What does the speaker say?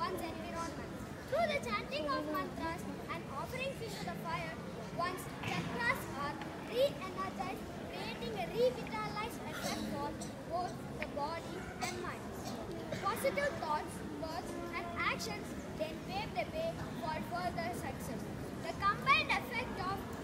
one's environment. Through the chanting of mantras and offerings into the fire, one's chakras are re-energized, creating a revitalized effect for both the body and mind. Positive thoughts, words, and actions then pave the way for further success. The combined effect of